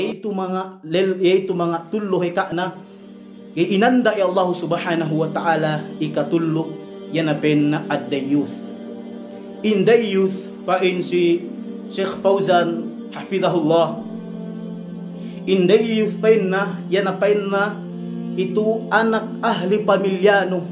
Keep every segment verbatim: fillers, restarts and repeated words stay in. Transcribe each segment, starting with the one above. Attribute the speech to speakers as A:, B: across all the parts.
A: yaitu mga lel yaitu mga tullo hika na kay inanda ay Allah subhanahu wa ta'ala ikatullo yan apen na ad-dayuth. In dayuth pain si Sheikh Fauzan hafidhahullah, in dayuth pain na yan apen na itu anak ahli pamilyano,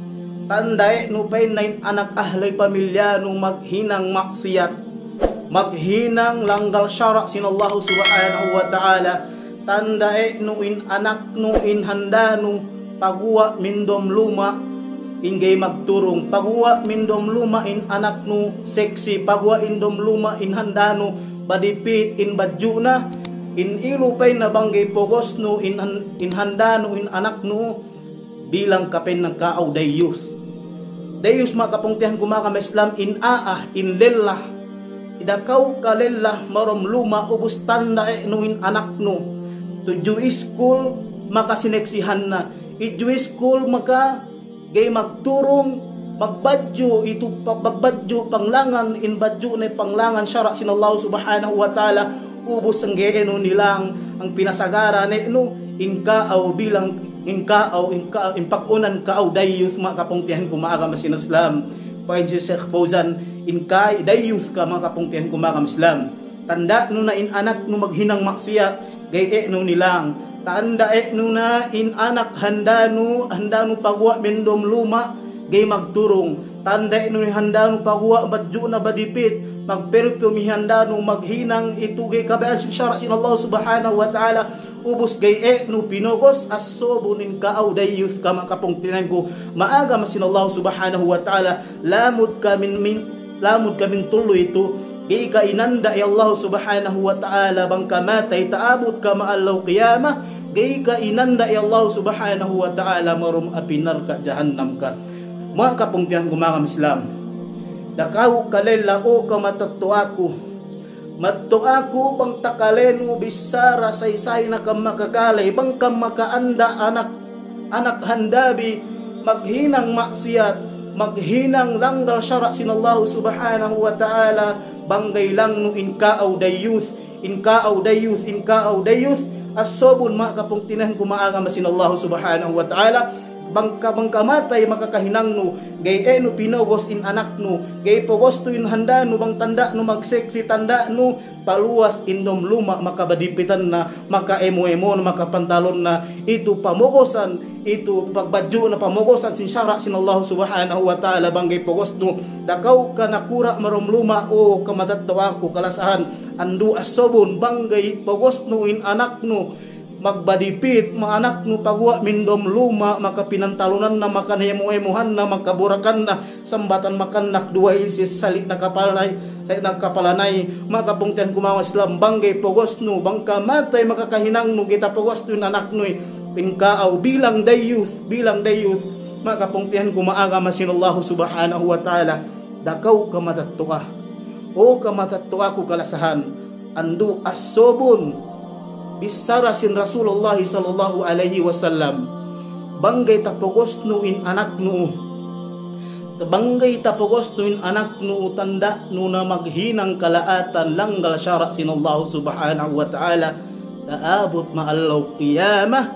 A: tanday no pain na anak ahli pamilyano maghinang maksiyat, maghinang langgal syara sin Allah subhanahu wa ta'ala, tandae nuin anak nuin handanu pagwa mindom luma ingay magturong, pagwa mindom luma in anak nu seksi, pagwa indom luma in handanu badipit in badju na in ilupay na banggay pogos nu in, in handanu in anak nu bilang kapen ng kaaw dayus. Dayus makapungtihan kumakam Islam in aah in lillah idakaw kalillah marom luma ubus tandae nuin anak nu to Jewish school makasineksihan na i Jewish school maka gay magturong magbadyo itu pagbadyo panglangan in badyo na panglangan syara sin Allah subhanahu wa ta'ala ubos ang geeno nilang ang pinasagara ne no in kaaw bilang in kaaw in kaaw in pakunan kaaw dayuth makapungtihan kumaaga masin Islam pain si Sheikh Fauzan in kay dayuth ka makapungtihan kumaaga Islam tanda no na in anak no maghinang maksiya gay e no nilang tanda e no na in anak handanu handanu pagwa mendom luma gay magturong tanda e no ni handanu pagwa badju na badipit magperpumi handanu maghinang itu gay kabaan syara sin Allah subhanahu wa ta'ala ubos gay e no pinogos asobo nin kaaw dayuth ka makapungtinan ko maaga masin Allah subhanahu wa ta'ala lamud kamin min lamud kamin tuloy ito gay ka inanda ay Allah subhanahu wa ta'ala bang kamatay taabot ka maallaw qiyamah gay ka inanda ay Allah subhanahu wa ta'ala marum apinar ka jahannam ka. Mga kapungtihan kumakam Islam dakaw kalela o kamatatuako mattuako bang takaleno bisara saysay na kam makakalay bang kam makaanda anak anak handabi maghinang maksiyat maghinang langgal syara sin Allah subhanahu wa ta'ala banggay lang no in kaaw dayuth in kaaw dayuth in kaaw dayuth asobon makapungtinan kumaaga masin Allah subhanahu wa ta'ala bangka bangkamatay makakahinang no gay e no pinogos in anak no gay pogos to in handa no bang tanda no magseksi tanda no paluwas indom luma makabadipitan na makaemo-emo no makapantalon na itu pamogosan itu pagbadyo na pamogosan sin syara sin Allah subhanahu wa ta'ala banggay pogos no dakaw ka nakura marom luma o kamatatawa ko kalasahan andu asobon banggay pogos no in anak no magbadipit mga anak no pagwa mindom luma makapinantalunan na makanhemohemohan na makaburakan na sambatan makanak duwain si salik na kapalanay salik na kapalanay makapungtian kumawa Islam banggay pogos no bangka matay makakahinang no kita pogos no anak no pinkaaw bilang dayuth bilang dayuth makapungtian kumaaga masin Allah subhanahu wa ta'ala dakaw kamatatuwa o kamatatuwa ko kalasahan andu asobon bisara sin Rasulullah sallallahu alaihi wasallam banggay tapogos no in anak no banggay tapogos no in anak no tanda no na maghinang kalaatan langgal syara sin Allah subhanahu wa ta'ala taabot maallaw qiyamah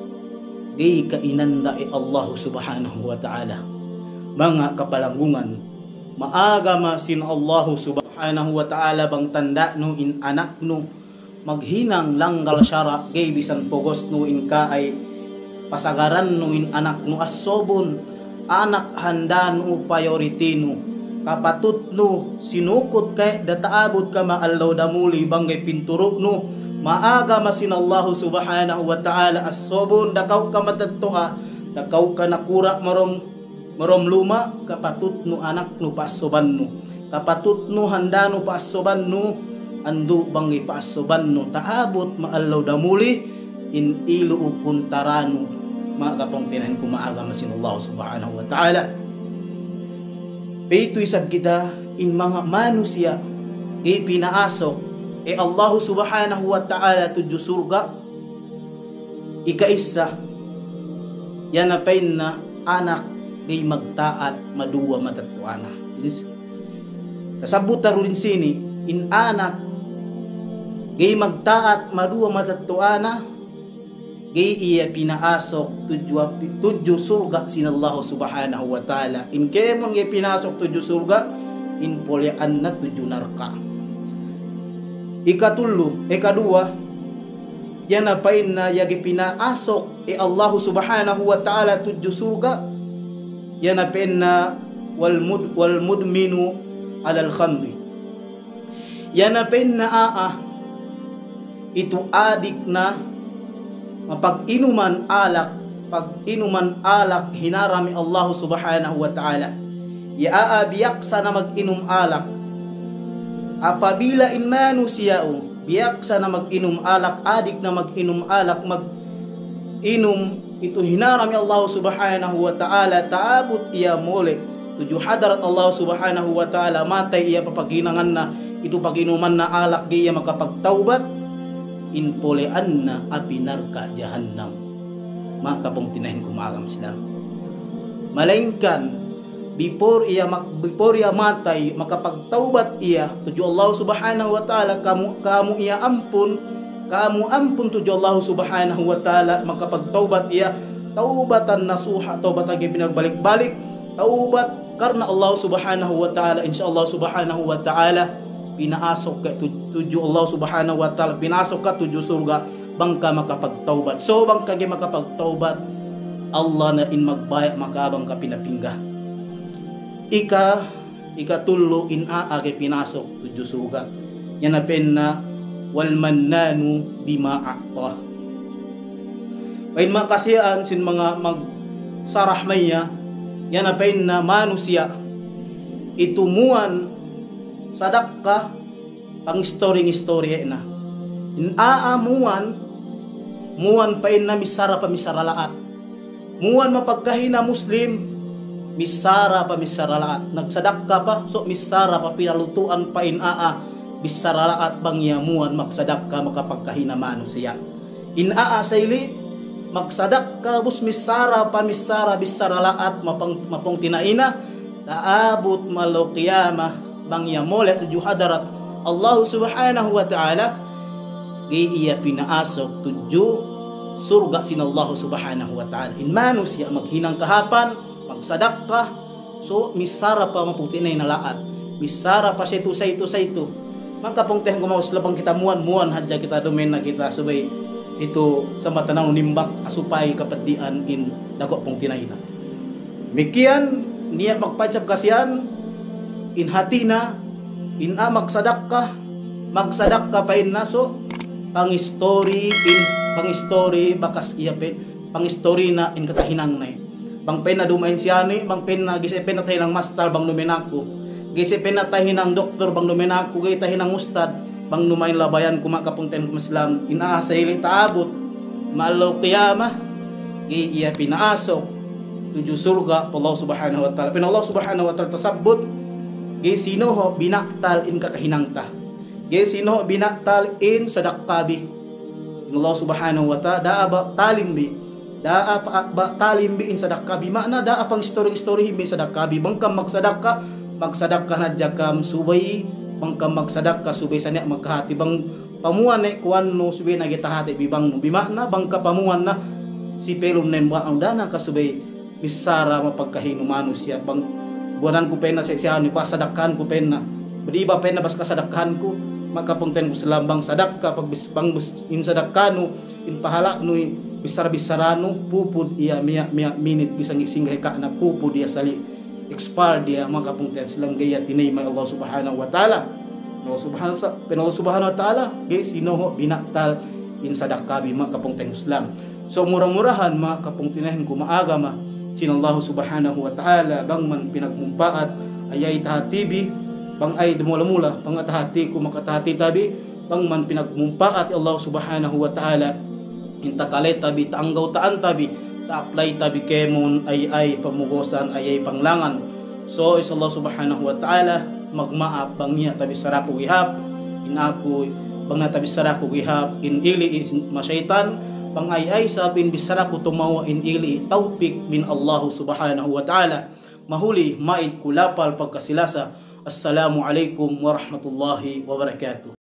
A: di kainanda ay Allah subhanahu wa ta'ala. Mga kapalanggungan maaga masin Allah subhanahu wa ta'ala bang tanda no in anak no maghinang langgal syara gay bisan pogos no in ka ay pasagaran no in anak no asobon anak handa no priority no kapatut no sinukot kay dataabot ka maallaw damuli banggay pinturo no maaga masin Allah subhanahu wa ta'ala asobon dakaw ka matadtoa dakaw ka nakura marom marom luma kapatut no anak no pasoban no kapatut no handa no pasoban no andu bangi paasoban no taabot maallaw damuli in ilu ukuntarano mga kapungtinan kumaaga masin Allah subhanahu wa ta'ala. Pito isab kita in mga manusia kay pinaasok e Allah subhanahu wa ta'ala tudyo surga ikaisa yan na pain na anak kay magtaat maduwa matatuana kasabot rin sini in anak gay magtaat maduwa matatuana, gay iya pinaasok tudyo, tudyo surga sinallahu subhanahu wa ta'ala. In kemon gay pinasok tudyo surga, in polyaan na tudyo narka. Ikatullo, ikadua, yan na pain na yagi pinaasok e Allah subhanahu wa ta'ala tudyo surga, yan na pain na wal, mud, wal mudminu alal khamri. Yan na pain na aa, ito adik na mapag-inuman alak, pag-inuman alak hinarami Allah subhanahu wa ta'ala. Iaabiyak sa na mag-inom alak, apabila inmanu siyao, biyak sa na mag-inom alak, adik na mag-inom alak, mag-inom, ito hinarami Allah subhanahu wa ta'ala, taabot iya mole, tuju hadarat Allah subhanahu wa ta'ala, matay iya papaginangan na, ito pag-inuman na alak, di iya makapagtaubat, inpolean na apinarka jahannam. Maka pong tinahin kumagam Islam. Malainkan, before iya before iya matay, makapagtaubat iya tuju Allah subhanahu wa ta'ala, kamu kamu iya ampun, kamu ampun tuju Allah subhanahu wa ta'ala, makapagtaubat iya taubatan nasuha, taubat lagi binagbalik-balik, taubat karena Allah subhanahu wa ta'ala, insyaallah subhanahu wa ta'ala pinaasok ka tuju Allah subhanahu wa ta'ala, pinasok ka tuju surga bangka makapagtaubat. So bangka gi makapagtaubat, Allah na in magbayak makabang ka pinapingga. Ika ikatullo in aage pinasok tuju surga, yan na pen na wal mannanu bima a'ta. Pain makasian sin mga magsarah maya, yan na pen na manusia itumuan sadaka pang story-story na in aamuan muan pain na misara pa misara laat, muan mapagkahina Muslim misara pa misara laat, nagsadaka pa so misara pa pinalutuan pa in aa misara laat bang yamuan magsadaka makapagkahina manusia. In aa sayli magsadaka bus misara pa misara bisara laat mapang mapong tinaina, taabot malo qiyamah bang yamolet tuju hadarat Allah subhanahu wa ta'ala, iya pinaasok tuju surga sinallahu subhanahu wa ta'ala. In manusia maghinang kahapan, magsadaka, so misara pa maputi na inalaat, misara pa siya ito sa ito sa ito. Magkapungtihan gumawas labang kita muan muan hadya kita domen na kita subay ito sa matanang nimbak asupay kapadian in dako pong tinayna. Mikian niya magpadsab kasiyan in hatina in a magsadaka, magsadaka pa in naso pang story in pang story bakas iya pen pang story na in katahinang na bang pen na dumain siyani, bang pen na gisipen na tayo ng master bang numenako, gisipen na tayo ng doktor bang numenako, gay tayo ng ustad bang numain labayan kumakapungten kumaslam inaasayli taabot malo qiyamah, gay iya pinaasok tuju surga Allah subhanahu wa ta'ala. Pin Allah subhanahu wa ta'ala tasabot gay sino ho binaktal in kakahinangta, gay sino ho binaktal in sadakabi. Allah subhanahu wa ta'ala daa ba talimbi, daa ba talimbi in sadakabi, makna daa pang story-story himbi sadakabi, bangkam magsadaka magsadaka na jakam subay, bangkam magsadaka subay sa niya magkahati, bang pamuan eh kuan no subay na gitahati bibang no bimakna bangka pamuan na si pelum nen ba ang dana kasubay misara mapagkahino manusia, bang buwanan ko pena sa siya ni pa sadakhan ko pena, di ba pena bas kasadakhan ko makapungten ko sa lambang sadaka pag bisbang in sadakkano in pahala no bisara bisarano pupud iya miya miya minute bisang singgay ka na pupud iya sali expire dia makapungten silang gaya tinay may Allah subhanahu wa ta'ala. Allah subhanahu sa Allah subhanahu wa ta'ala gay sino ho binaktal in sadakabi makapungten Islam. So murang-murahan makapungtinahin ko maaga ma sinallahu subhanahu wa ta'ala bang man pinagmumpaat ayay tahatibi bang ay dumula-mula pang atahati ko makatahati tabi bang man pinagmumpaat Allah subhanahu wa ta'ala intakale tabi taanggaw taan tabi ta-apply tabi kemon ay ay pamugosan ay ay panglangan. So is Allah subhanahu wa ta'ala magmaap bang niya tabi sarako gihap inako bang na tabi sarako gihap in ili is masyaitan bang ay ay sabin bisarako tumawa in ili tawpik min Allah subhanahu wa ta'ala. Mahuli maid kulapal pagkasilasa. Assalamu alaikum warahmatullahi wabarakatuh.